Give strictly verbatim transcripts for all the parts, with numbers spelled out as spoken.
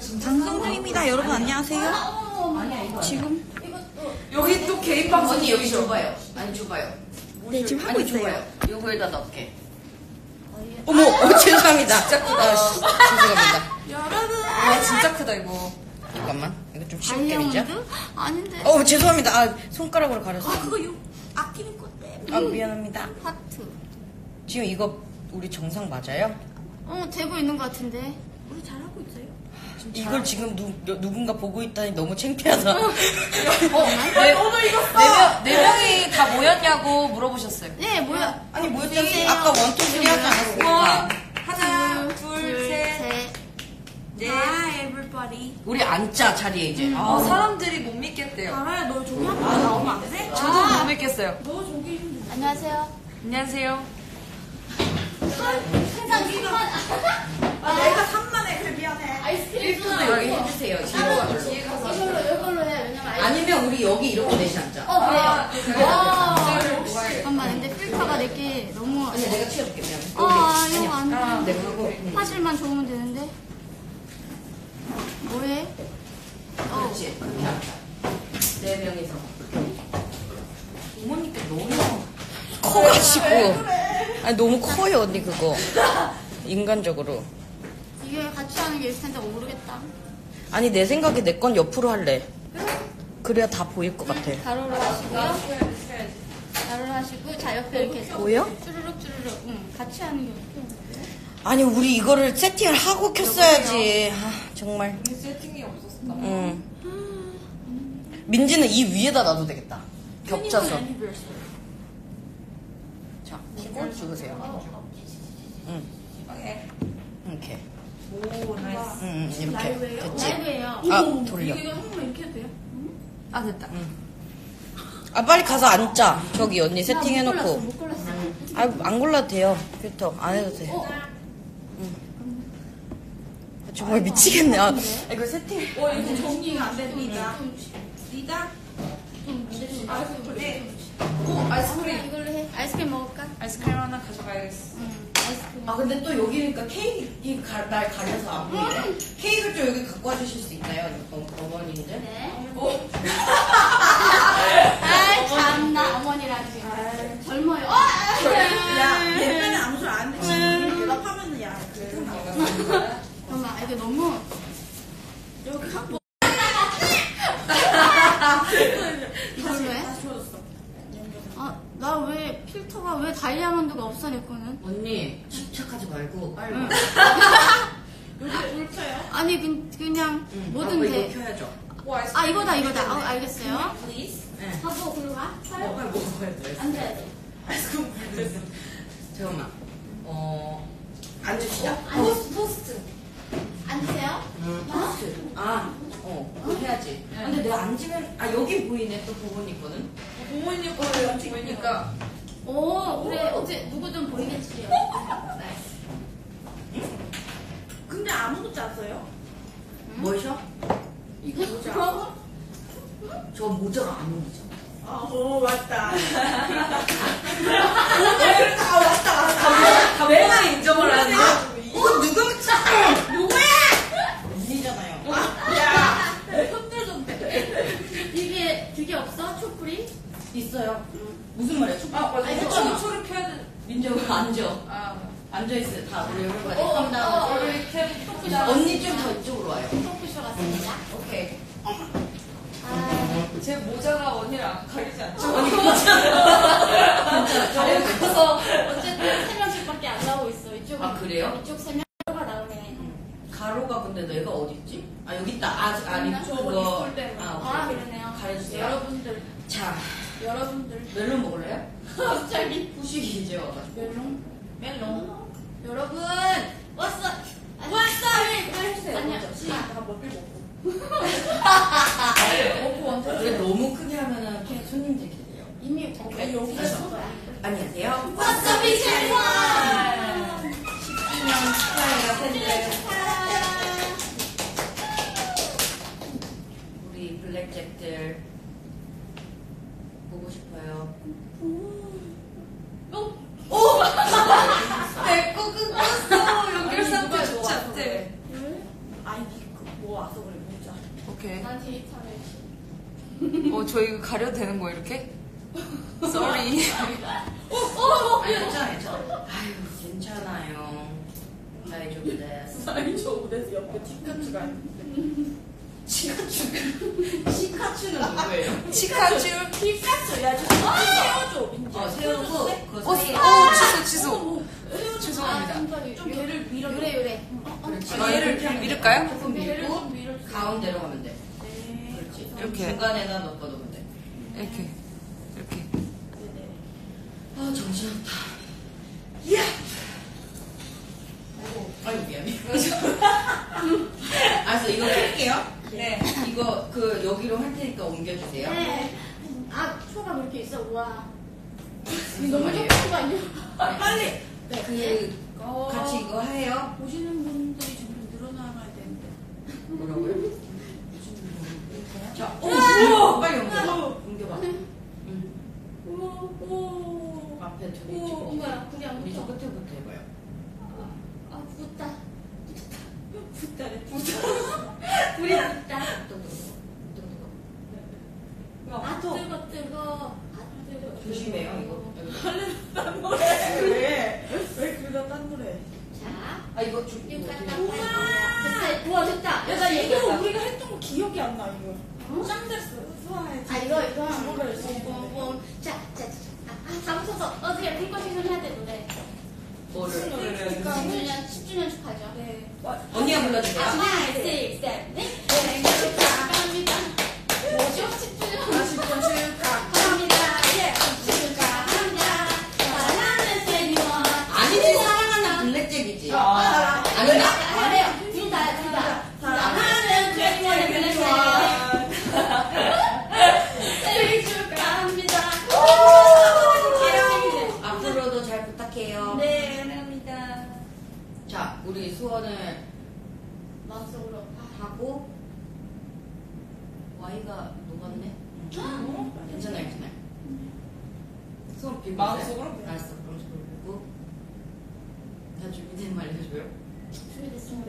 방송 중입니다. 여러분 안녕하세요. 지금 여기 또 개인 방송. 언니 여기 줘봐요. 아니 줘봐요. 네 지금 하고 아니 있어요. 줘봐요. 요거에다 넣게. 어머, 어, 죄송합니다. 진짜 크다. 아, 씨, 죄송합니다. 여러분. 아 진짜 크다 이거. 잠깐만, 이거 좀 쉬울게 민자. 아닌데. 어, 죄송합니다. 아, 손가락으로 가렸어요. 그거 요 아끼는 건데. 아, 미안합니다. 하트. 지금 이거 우리 정상 맞아요? 어 되고 있는 것 같은데. 우리 잘하고 있어요. 이걸 지금 누, 누군가 보고 있다니 너무 창피하다. 어, 네, 오늘 이거 네, 명, 네 명이 다 모였냐고 물어보셨어요. 네 뭐야? 아니, 뭐였지? 아까 원투 쓰리 하지 않았어요? 하나, 둘, 둘, 셋, 셋. 넷. Hi everybody. 우리 앉자, 자리에 이제. 어, 아, 사람들이 못 믿겠대요. 알아요. 너 저기 한 번 나오면 안 돼? 저도 못 믿겠어요. 너 저기. 안녕하세요. 안녕하세요. 항상 이만. 아, 내가 산만해. 그래 미안해. 아이스크림 또 여기 해주세요. 지금 뒤에 가서. 이걸로 이걸로 해. 왜냐면 아이스크림. 아니면 우리 여기 이렇게 넷이 앉자. 어 아, 그래요. 와. 잠깐만 근데 필터가 내게 너무. 아니 내가 치워줄게 그냥. 아 여기. 이거 안 돼. 아, 내가 하고. 응. 화질만 좋으면 되는데. 뭐해? 어. 그렇지. 그렇게 앉자. 네 명이서. 부모님께 너무 커가지고. 아니, 너무 커요, 언니, 그거. 인간적으로. 이게 같이 하는 게 있을 텐데 모르겠다. 아니, 내 생각에 내 건 옆으로 할래. 그래야 다 보일 것 같아. 가로로 하시고요. 가로로 하시고 자 옆에 이렇게 뭐요? 쭈르륵 쭈르륵. 응. 같이 하는 게 어떻게? 아니, 우리 이거를 세팅을 하고 켰어야지. 아, 정말. 세팅이 없었어. 응. 민지는 이 위에다 놔도 되겠다. 겹쳐서. 자, 이거 죽으세요. 응, 오케이. 이렇게. 오, 나이스. 응, 응, 이렇게. 됐지? 라이브예요. 아, 돌려. 이거 한 번만 이렇게 해도 돼요? 아, 됐다. 아, 빨리 가서 앉자. 저기 언니 못 골랐어, 세팅해놓고. 못 골랐어. 아, 안 골라도 돼요. 필터. 안 해도 돼. 어. 정말 미치겠네. 아, 이거 세팅. 어, 이거 정리가 안 됩니다. 리다? 좀 문제 좀. 아, 네. 오, 아이스크림. 이걸로 해. 아이스크림 먹을까? 아이스크림 하나 가져가야겠어. 응. 아이스크림. 아 근데 또 여기니까 케이크 가, 날 가려서 안 보이네. 케이크를 좀 여기 갖고 와주실 수 있나요? 어, 어머님들? 네. 오. 아, 참나 어머니라지. 젊어요. 어! 야, 옛날에 아무 소리 안 했지. 대답하면은 야, 잠깐만, 이게 너무. 여기 갖고 이걸로 해? 다 주워줬어. 아, 나 왜 필터가 왜 다이아몬드가 없어, 내 거는? 언니 집착하지 말고 빨리. 여기 불 켜요? 아니, 그, 그냥 응. 뭐든 아, 돼. 이거 켜야죠. 오, 아이스크림. 아, 이거다, 이거다. 어, 알겠어요. Please. 네. 하고, 그리고 가? 어, 빨리 먹어야 돼. 앉아야 돼. 아이스크림 불렸어. 잠깐만. 어 앉으시자. 토스트, 토스트. 앉으세요. 음, 토스트. 아, 어, 해야지. 근데 내가 앉으면, 아, 여기 보이네, 또 부모님 거는. 부모님 거를 연지 보니까. 오, 그래. 어째, 누구든 보이겠지. 근데 아무것도 안 써요? 뭐셔? 이거 모자. 저 모자가 안 어울리죠. 아, 오, 맞다. 오늘 다 왔다 갔다. 다 맨날 인정을 하는데. 어, 누가 언니잖아요. 야. 손들 좀 대. 이게, 그게 없어? 촛불이? 있어요. 무슨 말이야? 촉- 아, 맞아. 아니, 이거 저- 초를 펴야 돼. 민정아, 앉아. 아. 앉아있어요. 다, 우리 여러분. 어, 어, 어, 초를 이렇게 펴. 언니 좀 더 이쪽으로 와요. 토크쇼 같습니다. 오케이. 아, 제 모자가 언니를 안 가리지 않죠? 그래서 어쨌든 세 명씩밖에 안 나오고 있어. 이쪽 아, 그래요? 이쪽 세 명가 나오네. 가로가 근데 내가 어딨지? 아, 여기 있다. 아, 아, 리 저 그거. 입술대로. 아, 아, 오케이. 그러네요. 가려주세요. 여러분들, 자, 여러분들. 멜론 먹을래요? 갑자기 후식이 이제 와가지고. 멜론. 멜론. 여러분, 왔어. 왔어. 빨리 해주세요. 아니야. 다 먹길 먹고. 먹고 완전. 그래, 너무 크게 하면은 또 손님들이 돼요. 이미 아니, 여기서. 안녕하세요. 왔어 미칠번. 십 주년 축하해요, 팬들. 우리 블랙잭들 보고 싶어요. 내거 끊겼어. 연결 상태 좋지 않대. 아이디 그 뭐 와서 그래 모자. 오케이. 난 데이터를. 어, 저 이거 가려도 되는 거 이렇게? Sorry. 아니 괜찮아 괜찮아. 아유 괜찮아요. 다이조부데. 사이즈 오데스 옆에 티카츠가 있는데. 치카추. 치카추는 누구예요? 치카츄. 티카츠 야 좀 세워줘 민지. 어 세우고 그 어, 사이에. 어, 취소, 취소. 죄송합니다. 좀 좀 걔를 밀어. 요래 요래. 그렇지. 아, 얘를 밀을까요? 조금 얘를 밀고 좀 밀어주세요. 가운데로 가면 돼. 네. 그렇지. 좀 이렇게. 중간에다 넣어놓으면 돼. 이렇게. 이렇게. 네네. 아 정신없다. 아유 미안해. 알았어 이거 할게요. 네. 이거 그 여기로 할 테니까 옮겨주세요. 네. 아 초가 그렇게 있어. 우와. 무슨 너무 말이에요? 조그만 거 아니야? 아, 빨리. 네. 그 어, 같이 이거 해요. 보시는 분들이 점점 늘어나야 되는데. 뭐라고요? 자, 오, 오, 빨리 옮겨. 옮겨봐. 응. 오, 오. 앞에 둘이 오, 찍어. 뭔가 그게 안 우리 저 붙어. 끝에부터 해봐요. 아 붙다. 붙다래. 불이 붙다. 아 또 뜨거 뜨거. 아 뜨거. 조심해요 이거. 딴 노래. 왜? 왜 그러다 딴 노래? 자. 아 이거 좀 이거 이거 딱 어떻게- 됐다. 우와 됐다. 야, 나 이거 우리가 했던 거 기억이 안 나, 이거. 어? 짱 됐어. 수아해. 아 이거 이거 이거를 했어. 뽕뽕. 자자 다 붙어서 어떻게 불꽃시즌 해야 돼 노래. 뭐를? 그러니까 십 주년 십 주년 축하죠. 네. 언니가 불러주세요. 하나, 둘, 셋, 넷. 생일 축하합니다. 뭐죠? 십 주년. 다시 번 축하. 축하합니다. 예, 축하합니다. 사랑하는 세리원. 아니지 사랑하는 블랙잭이지. 아, 아닌가? 아니에요. 둘다 둘다. 사랑하는 세리원 보내주세요. 생일 축하합니다. 앞으로도 잘 부탁해요. 네, 감사합니다. 자, 우리 수원을 마음속으로. 하고 Y가 녹았네. 괜찮아요, 괜찮아요. 수원 비고 마음속으로? 알았어, 그럼 저걸 보고 다 준비된 말 해줘요. 준비됐습니다.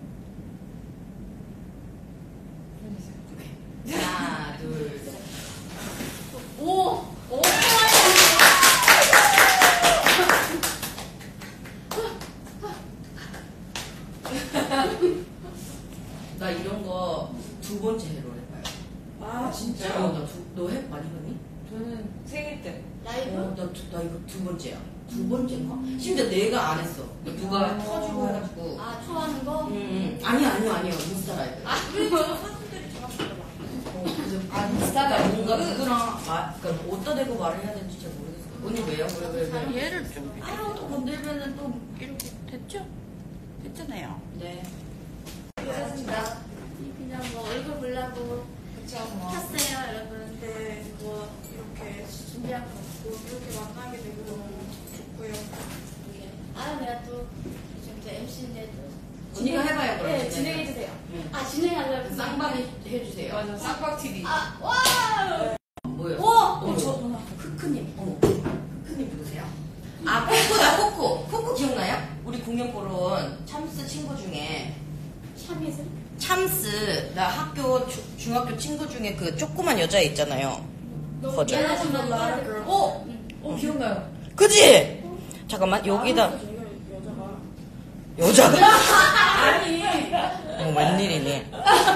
오케이. 하나, 둘, 셋. 오! 오! 나 이런 거 두 번째 해로 해봐요. 아, 어, 진짜? 나 두, 너 해? 많이 했니? 저는 생일 때. 라이브? 어, 나, 두- 나 이거 두 번째야. 두 번째인가? 심지어 내가 안 했어. 누가 터지고 해가지고. 아, 좋아하는 거? 음, 음. 아니요, 아니요, 아니요. 인스타 라이브. 아, 우리 저 사람들이 다 봤어. 어, 그래서 아, 인스타가 뭔가 누구랑 말, 그러니까 어디다 대고 말을 해야 되는지 잘 모르겠어. 언니 왜요? 왜, 왜, 왜? 얘를 좀. 아유, 또 건들면은 또. 이렇게 됐죠? 됐잖아요. 네. 그렇습니다. 그냥 뭐 얼굴 보려고 켰어요, 여러분. 근데 뭐 이렇게 준비한 거 없고. 이렇게 만나게 되고 너무 좋고요. 예. 아, 내가 또 요즘 또 엠씨인데 또. 언니가 해봐요, 그럼. 네, 진행해주세요. 응. 아, 진행하려고. 쌍방이 해주세요. 맞아, 쌍박티비. 아, 와! 뭐요? 오! 어, 저, 크크님. 어, 크크님 누구세요? 아, 코코다, 코코. 코코 기억나요? 우리 공연 보러 온 참스 친구 중에. 참이슬? 참스 나 학교 주- 중학교 친구 중에 그 조그만 여자 있잖아요. 너무 거절. 미안하지만 라라 미안해. girl. 어? 음. 어, 기억나요? 그지? 잠깐만 여기다 아, 저희가 여자가. 여자가 아니. 어, 웬일이니?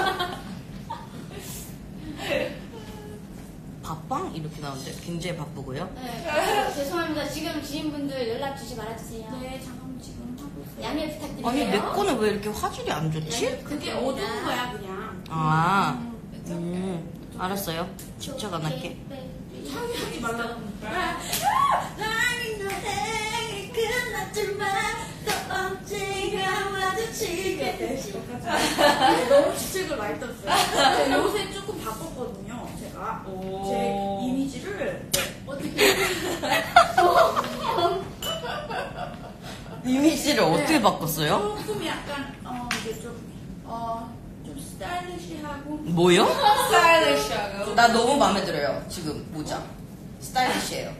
밥방 이렇게 나오는데 굉장히 바쁘고요. 네. 죄송합니다. 지금 지인분들 연락 주지 말아주세요. 네, 잠깐만 지금 하고 있어요. 양해 부탁드릴게요. 아니 내 거는 왜 이렇게 화질이 안 좋지? 그게 어두운 거야 그냥. 아, 음, 알았어요. 집착 안 할게. 하지 말라고. 나는 너의 끝났지만 또 언젠가 마주치게 되지. 너무 지책을 많이 떴어요. 요새 조금 바꿨거든요, 제가. 오. 제 이미지를. 네. 어떻게? 이미지를 어떻게 바꿨어요? 조금 약간, 어, 이제 좀, 어, 좀 스타일리시하고. 뭐요? 스타일리시하고. 나 너무 마음에 들어요. 지금 모자. 스타일리시해요.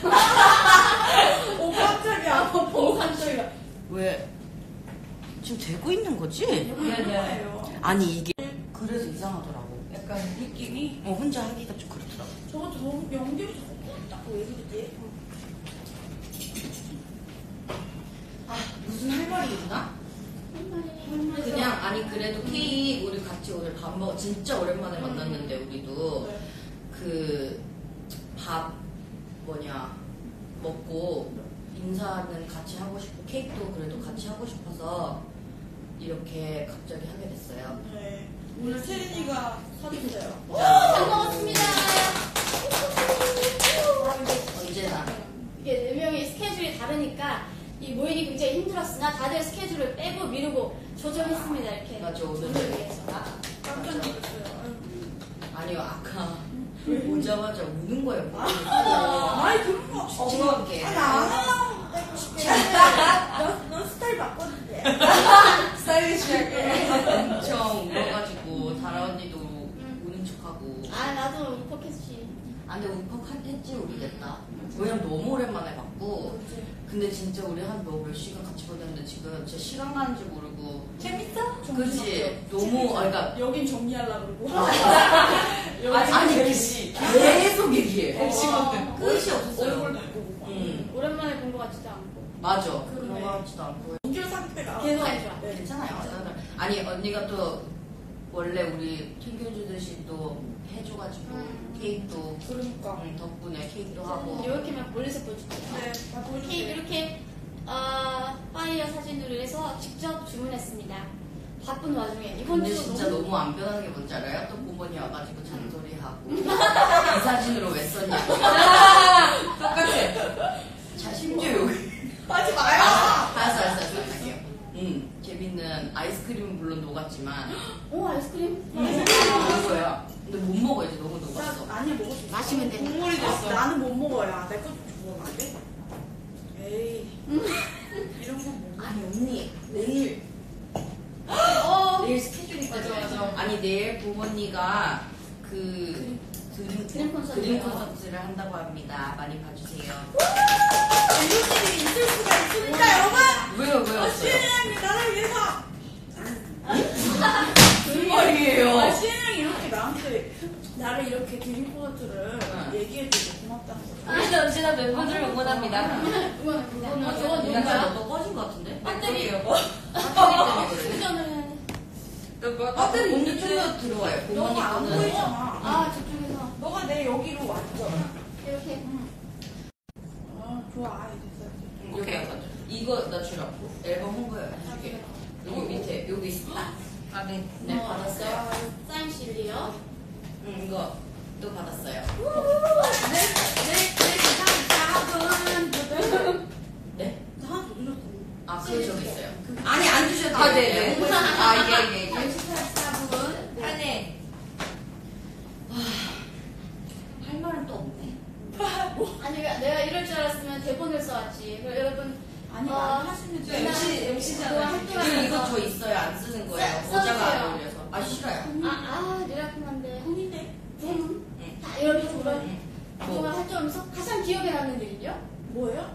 오, 깜짝이야. 오, 깜짝이야. 왜? 지금 되고 있는 거지? 네네. 거예요. 아니 이게 그래서 이상하더라고. 약간 느낌이 어 혼자 하기가 좀 그렇더라고. 저거 저 연기를 자꾸 자꾸 왜 그러지? 아, 무슨 할 말이 있나? 그냥 아니 그래도 케이크 우리 같이 오늘 밥 먹어 진짜 오랜만에 만났는데 우리도 네. 그 밥 뭐냐 먹고 인사는 같이 하고 싶고 케이크도 그래도 같이 하고 싶어서 이렇게 갑자기 하게 됐어요. 네. 오늘 채린이가 사줬어요. 잘 먹었습니다. 언제나 이게 네 명의 스케줄이 다르니까 이 모임이 굉장히 힘들었으나 다들 스케줄을 빼고 미루고 조정했습니다. 이렇게. 맞아, 오늘. 오늘 위해서. 깜짝 놀랐어요. 아니요 아까 오자마자 우는 거예요. 아, 아이 그런 거. 징그럽게. 아니 안 해. 너 스타일 바꿨는데. 스타일리시하게 엄청 울어가지고 다라 언니도 우는 척하고. 아 나도 울컥했지. 아 근데 울컥했지 우리 됐다. 왜냐면 너무 오랜만에 봤고. 근데 진짜 우리 한 너 몇 시간 같이 보냈는데 지금 진짜 시간 가는 줄 모르고. 재밌어? 그치? 너무 아 그러니까 여긴 정리하려고 그러고. 아니, 아니 계속 얘기해. 어. 끝이 없었어요. 얼굴도 있고. 응 오랜만에 본 것 같지도 않고. 맞아. 그러네. 그런 거 같지도 않고. 인줄 상태가. 계속 아니, 안 좋아. 네. 괜찮아요. 아니 언니가 또 원래 우리 챙겨주듯이 또 해줘가지고 음. 케이크도 그러니까. 응, 덕분에 케이크도 하고. 이렇게만 멀리서 보여줄게요. 네. 다 케이크 보여주세요. 이렇게 어, 파이어 사진으로 해서 직접 주문했습니다. 바쁜 와중에 이번 근데 주 진짜 너무 너무 안 변하는 게 뭔지 알아요? 또 부모님 와가지고 잔소리하고 이 사진으로 왜 썼냐고. 똑같아. 자 심지어 여기. 하지 마요. 아, 알았어 알았어 알았어 할게요. 응 재밌는 아이스크림은 물론 녹았지만 오 아이스크림 먹은 거야. 근데 못 먹어 이제 너무 녹았어. 나 아니야 먹을 수 있어. 마시면 돼. 국물이 됐어. 나는 못 먹어야. 내 것도 먹으면 안 돼? 에이. 이런 거 먹어. 아니 언니 내일 어 내일 스케줄이 있거든. 맞아, 맞아. 아니 내일 부모님가 그 그림, 그림 콘서트요. 그림 콘서트를 한다고 합니다. 많이 봐주세요. 이런 일이 있을 수가 있으니까 여러분. 왜요 왜요? 없어요? 시은이 나를 위해서. 무슨 말이에요? 아, 시은이 이렇게 나한테 나를 이렇게 드림 콘서트를 응. 얘기해줘서 고맙다는 거죠. 우리 언제나 멤버들을 응원합니다. 응원합니다. 아, 저건 누가 누가 너 꺼진 것 같은데? 배터리 배터리 때문에 그래. 충전을 배터리 언제 좀더 들어와요? 부모님 너가 안 거는. 보이잖아. 아 저쪽에서 너가 내 여기로 왔죠. 이렇게 어, 좋아. 이제 여기 오케이. 와서 이거 나 주라고. 앨범 홍보해. 이게 여기 밑에 여기 있어. 아, 네. 네 받았어요. 사인 실리요. 응 이거 또 받았어요. 네? 나 하나 더 주셨어. 아 그거 저기 있어요. 아니 안 주셔도 아, 돼요. 네네. 아, 예, 예, 예. 사분 하네. 할 말은 또 없네. 아니 내가 이럴 줄 알았으면 대본을 써왔지. 그럼 여러분 아니, 어, 많이 하시면 저 돼요. 엠씨, 엠씨잖아요. 그리고 학교에서 이거 저 있어요. 안 쓰는 거예요. 써- 모자가 써주세요. 안 어울려서. 아 싫어요. 아아 리라kum한데 형인데? 음. 응. 다 이렇게 그런 응. 그동안 활동하면서 가장 기억에 남는 일은요? 뭐예요?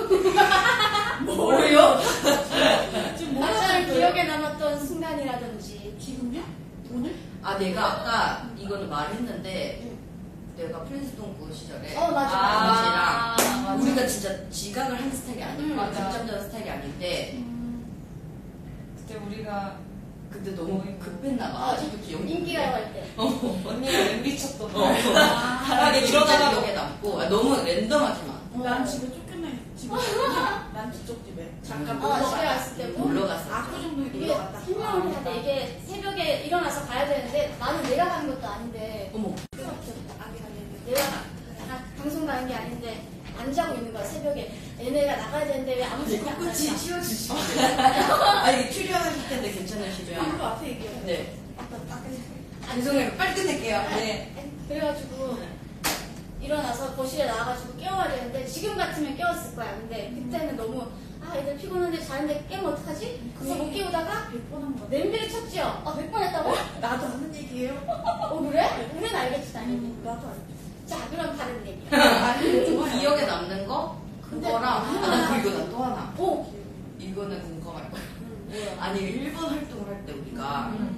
뭐예요? 지금 가장 뭐 기억에 남았던 순간이라든지 지금요? 오늘? 아 내가 아까 이거는 말했는데 내가 프린스동부 시절에 어, 맞아, 맞아. 아버지랑 맞아. 우리가 진짜 지각을 하는 스타일이 아니고 음, 맞아. 늦잠 자는 스타일이 아닌데 그때 우리가 그때 너무 급했나 봐. 아직도 기억이 인기가요 할 때. 언니가 엠비 쳤던 거. 하나게 진짜 이러다가 기억에 남고 아, 너무 랜덤하지만 난 집에 쫓겨나 있어. 집에. 난 저쪽 집에. 잠깐 음. 놀러 어, 집에 갔다. 왔을 때고 놀러 갔어. 아구 정도 이게 놀러 갔다. 설명을 해야 돼. 이게 새벽에 일어나서 가야 되는데 나는 내가 가는 것도 아닌데 어머 내가 가- 방송 가는 게 아닌데 안 자고 있는 거야 새벽에. 얘네가 나가야 되는데 왜 아무 생각 안 꿋꿋이 하냐. 치워주시면 아니 출연하실 텐데 괜찮으시죠? 이거 앞에 얘기해. 네. 아니, 죄송해요. 빨리 끝낼게요. 네. 그래가지고 일어나서 거실에 나와가지고 깨워야 되는데 지금 같으면 깨웠을 거야. 근데 그때는 너무 아 애들 피곤한데 자는데 깨면 어떡하지? 그래서 못 깨우다가 몇 번 한 거. 냄비를 쳤지요. 아 몇 번 했다고? 나도 하는 얘기예요. 어 그래? 우리는 알겠지 당연히. 음, 나도 알지. 자 그럼 다른 얘기. 아니, 좋아요. 기억에 남는 거 그거랑 아, 나 그리고 나 또 하나. 오. 이거는 궁금할 거야. 뭐야? 아니 일본 활동을 할 때 우리가 음. 그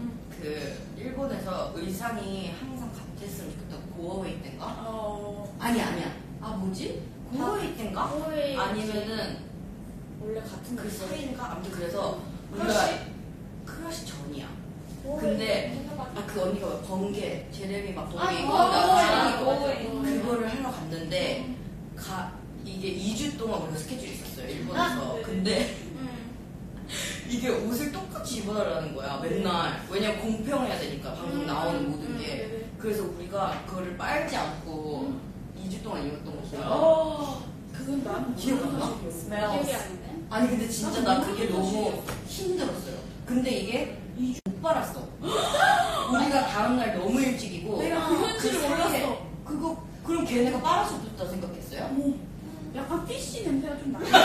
그 일본에서 의상이 항상 같았으면 좋겠다. 고어웨이 때인가? 어, 아니 아니야. 아 뭐지? 고어웨이 때인가? 고어웨이 아니면은 원래 같은 거 그 있어. 사이인가? 아무튼 그래서 우리가 크러쉬? 크러쉬 전이야. 고어웨이 근데 해봐봐. 아 그 언니가 왜 번개 제레미 막 번개 아, 입고 그거, 나가서 그거, 고어웨이. 그거. 그거를 하러 갔는데 가 이게 이 주 동안 우리가 스케줄이 있었어요 일본에서. 아, 네네. 근데 응. 이게 옷을 똑같이 입어달라는 거야 맨날. 왜냐면 공평해야 되니까 방송 음, 나오는 모든 음, 게. 네네. 그래서 우리가 그거를 빨지 않고 이 주 동안 입었던 옷이야. 어, 그건 나는 기억 안 나? 기억이 안 나네. 아니 근데 진짜 나 그게 너무 힘들었어요. 근데 이게 이 주 못 빨았어. 우리가 다음날 너무 일찍이고 내가 그건지를 그 사이에 몰랐어. 그거 그럼 걔네가 빨아줬다 생각했어요? 어머, 약간 피쉬 냄새가 좀 나네.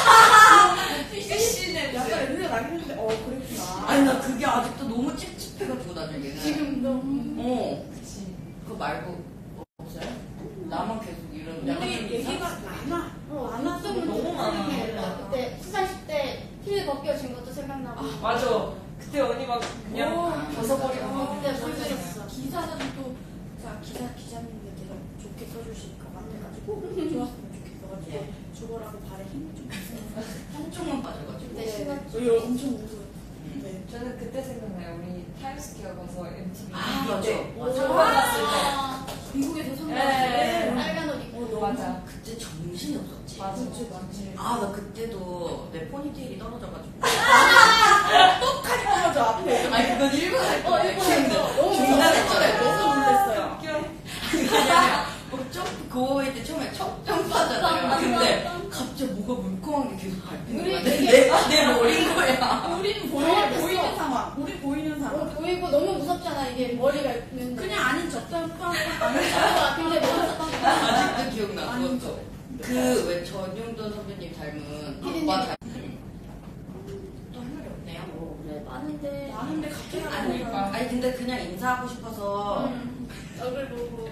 피쉬 냄새. 약간 냄새가 나긴 했는데, 어, 그랬구나. 아니 나 그게 아직도 너무 찝찝해가지고 나중에는. 지금도. 어. 그치. 그거 말고 없어요? 나만 계속 이런 약간 우리 좀 얘기가 이상- 많아. 어, 안 안 왔으면 너무 많아. 그때 시상식 때 필 벗겨진 것도 생각나고. 맞아. 그때 언니 막 그냥 오, 벗어버리고. 어, 그때 그랬잖아요. 불편했어. 기사는 또, 자, 기사, 기자님들 되게 좋게 써주실 것 같아가지고, 좋았으면 좋겠어가지고, 네. 죽어라고 발에 힘을 좀 주세요. 한쪽만 빠져가지고. 네, 신났죠. 어, 엄청 무서워. 음. 네. 저는 그때 생각나요. 우리 타임스퀘어 가서 엠티비. 아, 맞아. 상 받았을 때. 아, 미국에서 상 네. 받았을 때. 빨간 옷 입고. 어, 맞아. 그때 정신이 없었지. 맞아. 그치, 맞지. 아, 나 그때도 내 포니테일이 떨어져가지고. 똑같이 떨어져, 앞에. 아니, 그건 일본 할 어, 거야. 일본에서. 너무 중단했잖아요. 너무 놀랐어요. 그냥, 뭐, 점, 고어일 때 처음에 첫 점프하잖아요. 근데 갑자기 뭐가 물컹한 게 계속 밟히는 거야. 내, 내, 내 머리인 거야. 우리는 보이, 당황했어. 보이는 상황. 우리 보이는 어, 상황. 보이고 너무 무섭잖아, 이게 머리가 있는데. 그냥 아닌 척 점프하고 아, 굉장히 무섭다. 아직도 기억나, 아닌 그것도. 척. 그, 왜 전용돈 선배님 닮은 피디님. 오빠 닮은. 또 할 말이 없네요. 어, 그래, 많은데. 많은데 갑자기 아니, 하니까. 아니, 근데 그냥 인사하고 싶어서. 음, 얼굴 보고.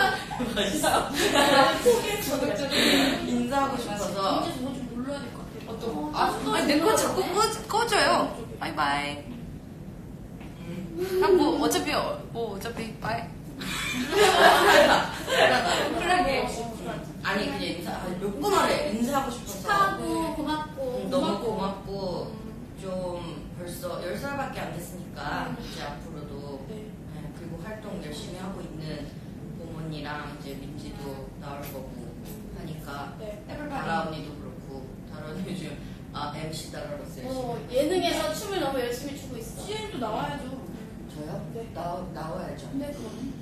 포기했어. 인사하고 싶어서. 이제 저거 좀 눌러야 될 것 같아. 어떤 거? 어, 아, 또 아니, 내 거 눌러야 자꾸 돼? 꺼, 꺼져요. 바이바이. 아, 뭐, 어차피, 어, 뭐, 어차피, 바이. 쿨하게. 아니, 그냥 인사, 아니, 몇 번 하래. 인사하고 싶어서. 축하하고, 고맙고. 음, 너무 고맙고, 좀 벌써 열 살밖에 안 됐으니까, 음. 이제 앞으로도, 네. 네, 그리고 활동 열심히 하고 있는 부모님이랑 이제 민지도 나올 거고 하니까, 네. 다라 언니도 그렇고, 다라 언니 요즘, 아, 엠씨 다라로서 열심히. 어, 예능에서 춤을 너무 열심히 추고 있어. 씨엔도 나와야죠. 저요? 네. 나, 나와야죠. 네, 그럼.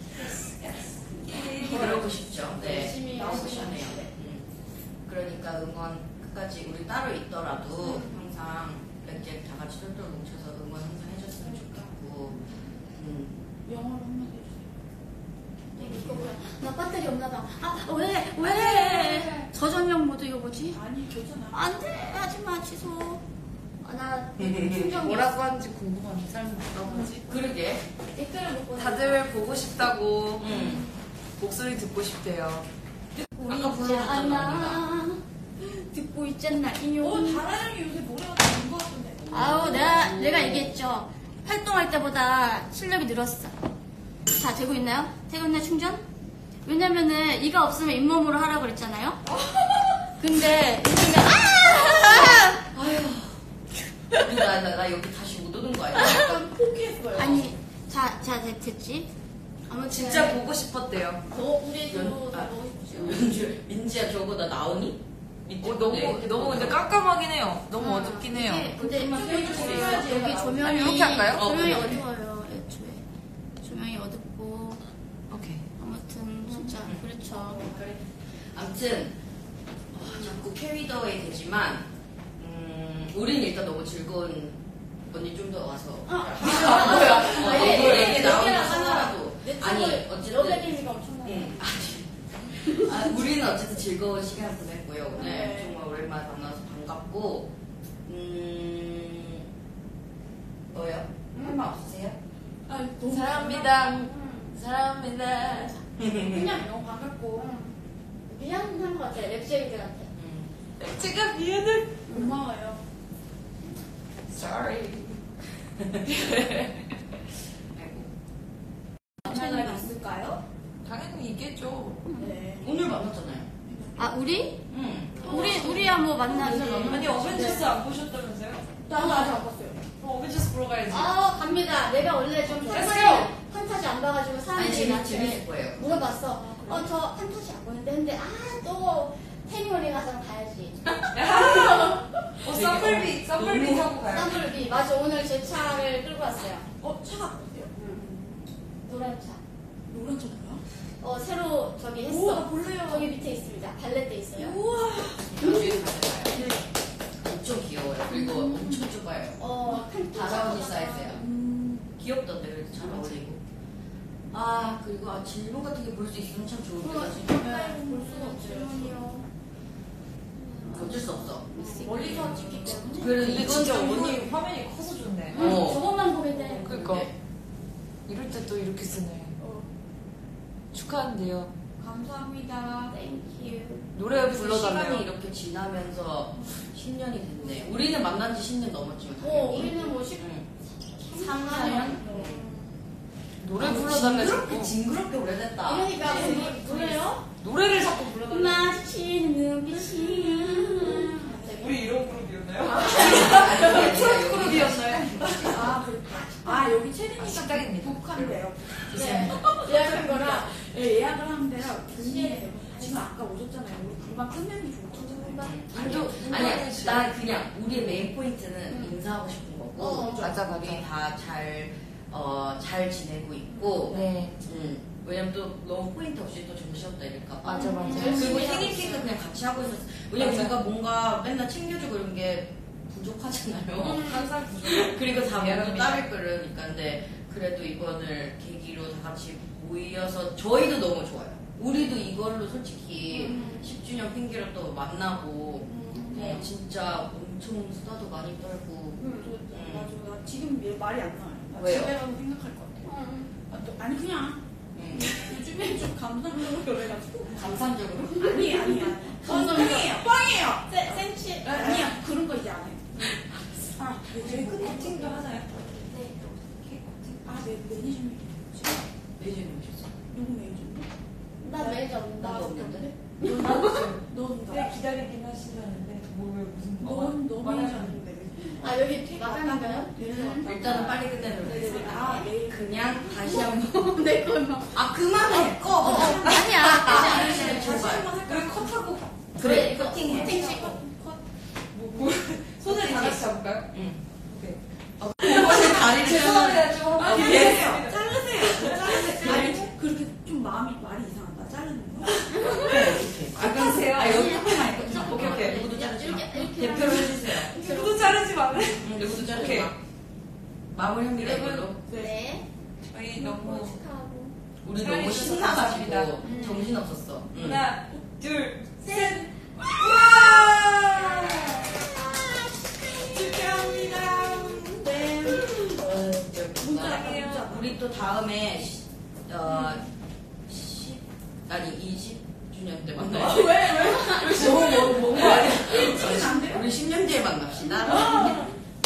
그러고 싶죠. 네. 열심히 나오고 열심히 싶네요. 하시네. 음. 그러니까 응원 끝까지 우리 따로 있더라도 음. 항상 이렇게 다 같이 똘똘 뭉쳐서 응원 항상 해줬으면 좋겠고. 음. 영어로 한마디 해주세요. 이거 뭐야? 나 배터리 없나 봐. 아, 왜? 왜? 저전용 모드 이거 뭐지? 아니, 괜찮아. 안 돼! 하지 마, 취소. 아, 나 충전기. 뭐라고 하는지 궁금한 사람 물어보지. 그러게. 댓글을 못 보내. 다들 보고 싶다고, 음. 목소리 듣고 싶대요. 듣고 아까 있지 불러줬잖아, 않아. 듣고 있잖아, 어, 이요. 다라양이 요새 노래가 좋은 것 같은데. 아우, 내가, 내가 얘기했죠. 활동할 때보다 실력이 늘었어. 자, 되고 있나요? 되고 있나요, 충전? 왜냐면은, 이가 없으면 잇몸으로 하라고 그랬잖아요? 근데, 요즘에, 아! 아휴. 나, 나, 나 여기 다시 못 오는 거 아니야? 약간 포기했어요. 아니, 자, 자, 됐- 됐지? 아무튼. 진짜 보고 싶었대요. 너, 우리도 연- 다 아, 보고 싶죠. 연주, 민지야 저거 나 나오니? 밑에 어, 너무, 네. 너무 근데 깜깜하긴 해요. 너무 아, 어둡긴 해요. 이게 근데 좀만 조명이 해주세요. 좀 여기 조명이 아니, 이렇게 할까요? 어, 조명이 그래. 어두워요. 애초에 조명이 어둡고 오케이. 아무튼 진짜 그렇죠. 그래. 아무튼 어, 자꾸 캐리더웨이 되지만 음, 우린 일단 너무 즐거운 언니 좀 더 와서 아, 아, 뭐야 어, 아니, 이거 얘기 얘기를 나오는 하다가 하나라도 내 아니 친구의 어쨌든 여백이니까 엄청나요. 응, 아니, 아, 우리는 어쨌든 즐거운 시간 보냈고요 오늘 네. 정말 오랜만에 만나서 반갑고 음 뭐요? 할 말 없으세요? 아, 너무 사랑합니다. 음, 사랑합니다. 그냥 너무 반갑고 미안한 것 같아. 랩쉐이들한테. 음. 제가 미안해. 고마워요. Sorry. 얘기했죠. 네. 오늘 만났잖아요. 아 우리? 응. 우리 우리야 뭐 만나지. 아니 어벤져스 안 보셨다면서요? 나도 아직 안 봤어요. 어, 어벤져스 보러 가야지. 아 갑니다. 내가 원래 좀 Let's 판타지 go. 판타지 안 봐가지고 아니 사람들이 재밌, 나한테 재밌을 거예요. 물어봤어. 어 저 판타지 안 보는데 근데 아또 태니원에 가서 가야지. 어, 썸블비, 썸블비 타고 가요. 쌈불비 맞아 오늘 제 차를 끌고 왔어요. 어, 차가 어때요? 노란 차. 노란 차 뭐야? 어 새로 저기 했어. 우와, 볼래요. 저기 밑에 있습니다. 발렛대 있어요. 우와. 나중에 가져가요. 엄청 귀여워요. 그리고 엄청 좁아요. 어 다다운이 사이즈야. 음. 귀엽던데 그래도 잘 어울리고. 아 그리고 아 질문 같은 게 볼 수 있으면 참 좋은데 그거 사실 가까이 볼 수가 없어요. 어쩔 수 없어. 멀리서 찍기 때문에. 그래도 근데 이건 진짜 좀 원이 화면이 커서 좋네. 응, 어. 저것만 보면 돼. 그니까. 네. 이럴 때 또 이렇게 쓰네. 어. 축하한대요. 감사합니다. 땡큐. 노래 시간이 불러달래요. 이렇게 지나면서 십 년이 됐네. 우리는 만난 지 십 년 넘었지만 어, 당연히. 우리는 뭐 십, 응. 삼 년? 노래 아, 불러달래 징그럽게 자꾸. 징그럽게 오래됐다. 그러니까 우리 노래요? 노래를 자꾸 불러달래. 마주치는 눈빛이. 우리 이런 그룹이었나요? 아니, 트로트 그룹이었나요? 아, 그, 아, 여기 체리니까 아, 식당입니다. 북한대요. 네. 예약한 거라. 예, 예약을 하면 돼요. 근데 지금 아까 오셨잖아요. 우리 금방 끝내는 게 좋거든요. 아니요, 아니야. 나 그냥 우리의 메인 포인트는 인사하고 싶은 거고. 어, 맞아, 맞아. 우리 다 잘, 어, 잘 지내고 있고. 네. 음, 왜냐면 또 너무 포인트 없이 또 정신없다 이럴까 봐. 맞아, 맞아. 그리고 열심히 하고 생일 케이크 그냥 같이 하고 있었어. 왜냐면 맞아. 우리가 뭔가 맨날 챙겨주고 이런 게 부족하잖아요. 항상 부족. 그리고 다 모두 미안합니다. 따를 거니까. 근데 그래도 이번을 계기로 다 같이 모여서 저희도 너무 좋아요. 우리도 이걸로 솔직히 음. 십 주년 핑계로 또 만나고 음. 어, 진짜 엄청 수다도 많이 떨고. 응, 저, 맞아. 나 지금 얘 말이 안 나와요. 나 왜요? 집에 가서 생각할 것 같아. 음. 아, 또, 아니, 그냥 음, 요즘에 좀 감성적으로 그래가지고. 감상적으로. 아니, 아니야. 감성적. 뻥이에요. 뻥이에요. 세- 센치. 아니야. 그런 거 이제 안 해. 아, 저희 끝 코팅도 하나요? 네. 케이크 코팅. 아, 내 매니저님 뭐지? 매니저님 오셨어. 누구 매니저님? 나 매니저 없는데. 나도 없는데? 넌, 넌, 네, 기다리긴 하시다는데 뭐 왜 무슨 넌, 너 말하면 매니저인데. 아, 여기 마감인가요? 음. 일단은 빨리 끝내도록 네네네. 하겠습니다. 아, 내일. 그냥 다시 한번. 내 거요. 아, 그만해! 꺼! 어, 아니야. 다시 다시 제발. 한번 할까? 왜 컷하고 그래, 이거 커팅해. 커팅 찍고. 뭐, 뭐 손을 다 같이 잡을까요? 응. 오케이. 혹시 다리를 죄송합니다. 좀 아, 한번 자르세요. 하겠습니다. 자르세요. 자르세요. 아니, 그렇게 좀 마음이, 말이 이상하다. 자르는 거. 아, 하세요. 아, 여기 커팅만 있거든요. 오케이, 오케이. 누구도 자르지 마. 이렇게, 이렇게. 대표로 해주세요. 누구도 자르지 말래. 응, 누구도 자르지 오케이. 마. 마무리 합니다, 이걸로. 네. 저희 너무 축하하고. 우리 사랑해 너무 주셔서 신나가지고 감사합니다. 음. 정신없었어. 응. 하나, 둘, 셋. 와! 축하합니다. 네. 어, 진짜 문자, 웃기다. 문자. 우리 또 다음에 시, 어, 십, 아니 이십 주년 때 만나요. 왜, 왜? 너무 먼, 먼거 아니야? 안 돼요? 우리 십 년 뒤에 만납시다.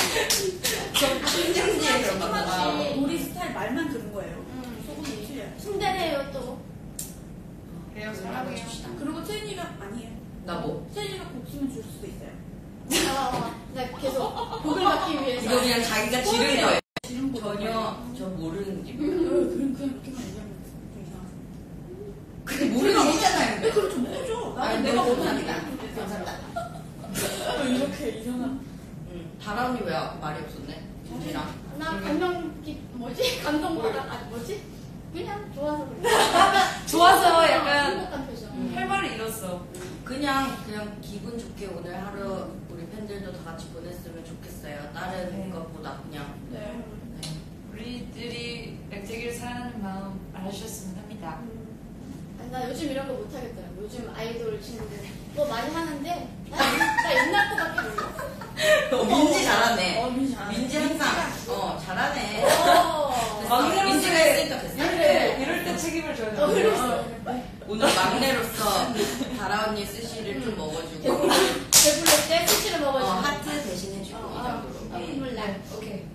십 년 뒤에 그럼 만나자. 우리 스타일 말만 들은 거예요. 음. 소금이 틀려요. 순대래요, 또. 그래요, 사랑해요. 그리고 채연이가, 아니에요. 나 뭐? 채연이가 곡수면 줄 수도 있어요. 어, 나 계속 복을 받기 위해서. 이거 그냥 자기가 지른 거예요. 지금 거 전혀 저 모르는 집. 그럼 그냥 그렇게만 얘기하면 좀 이상하죠. 근데 모르는 얘기잖아요. 네, 그럼 좀 해줘. 아니, 나는 내가 감사합니다. 원하는 감사합니다. 이렇게 이상한. 응. 다라 언니 왜 말이 없었네? 언니랑. 나 감명, 깊- 뭐지? 감동받아, 아, 뭐지? 그냥 좋아서 그래. 좋아서 약간 행복한 표정. 음. 할 말을 잃었어. 그냥 그냥 기분 좋게 오늘 하루 우리 팬들도 다 같이 보냈으면 좋겠어요. 다른 네. 것보다 그냥. 네. 네. 우리들이 백태기를 사랑하는 마음 알아주셨으면 합니다. 아니, 나 요즘 이런 거 못하겠더라. 요즘 아이돌 친구들. 뭐 많이 하는데, 나, 나 옛날 거밖에 몰라. 어, 민지 잘하네. 어, 민지 잘하네. 민지 항상 어 잘하네. 어, 됐어. 막내로서의- 민지가 했으니까 됐어. 그래. 이럴 때 책임을 져야 어, 돼요. 그랬어. 오늘 막내로서 다라 언니 스시를 좀 먹어주고 배불러, 배불러 때 수치를 어, 먹어주고. 하트 대신해주고 이 어, 정도로. 어, 음. 눈물 날. 오케이.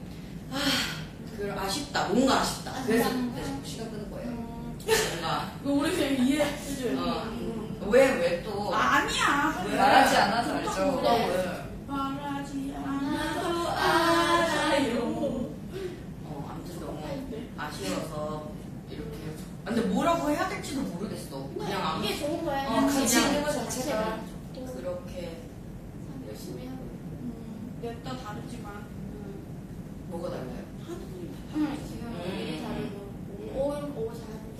그 아쉽다. 뭔가 아쉽다. 아, 그래서 진짜? 계속 시간 끄는 거예요. 음. 뭔가 우리 그냥 이해 얘기해 해줘요. 어. 왜, 왜 또. 아, 아니야. 왜? 말하지 않아서 알죠. 어, 왜? 말하지 않아도 알아요. 어, 아무튼 너무 아쉬워서 이렇게. 아, 근데 뭐라고 해야 될지도 모르겠어. 그냥 아무 이게 좋은 거야. 어, 그냥 같이 그냥 있는 거 자체가. 좋고 그렇게 열심히 하고. 음, 냅다 다르지만 뭐가 달라요? 응, 지금 음. 일이 다르고 오오 오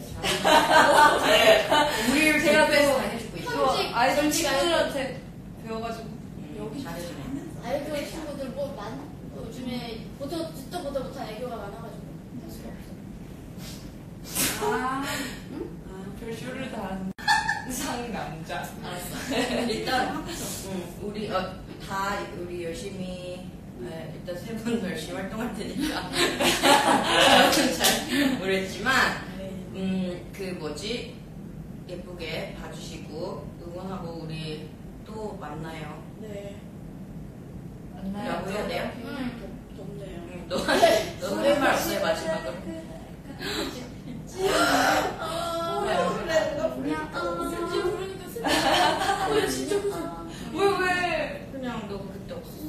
잘하는데. 우리를 제가 대표해서 또- 잘 해주고 있어. 또 편집, 아이돌 편집 친구들한테 배워가지고. 음, 여기 잘해주네. 아이돌 친구들 뭐 많, 요즘에 보도 듣도 보도 못한 애교가 많아가지고 할 수가 없어. 아, 별쇼를 다 하는 상남자. 알았어. 일단 응, 우리 어, 다 우리 열심히 네, 일단 세 분 열심히 활동할 테니까 저는 잘 모르겠지만 음 그 뭐지 예쁘게 봐주시고 응원하고 우리 또 만나요. 네. 만나요. 라고 해야 돼요? 응. 덥네요. 응, 너 너는 말 없어요 마지막으로. 아, 그래. 나 그냥 어. 진짜 부르니까 슬퍼. 왜 진짜 그죠? 왜, 왜? 그냥 너 그때 없었어.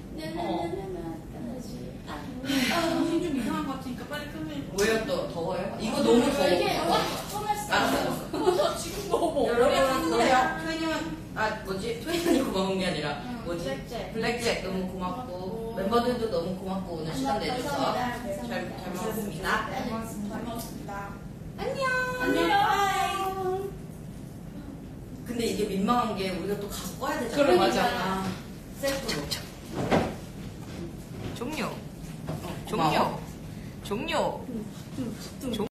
정신 좀 이상한 것 같으니까 빨리 끝내. 왜요 또 더워요? 이거 너무 더워. 이게 알았어 알았어. 나 지금 너무 여러분 어려운데. 너무 트웬티원 아 뭐지 트웬티원이 고마운 게 아니라 응, 뭐지 블랙잭. 블랙잭 너무 고맙고 고맙고. 멤버들도 너무 고맙고 오늘 시간 내줘서 감사합니다. 잘, 잘 먹었습니다. 잘 먹었습니다. 안녕. 안녕. 근데 이게 민망한 게 우리가 또 가서 꺼야 되잖아. 그래, 맞아. 아, 셀프로. 종료. 어, 종료. 고마워. 종료. 종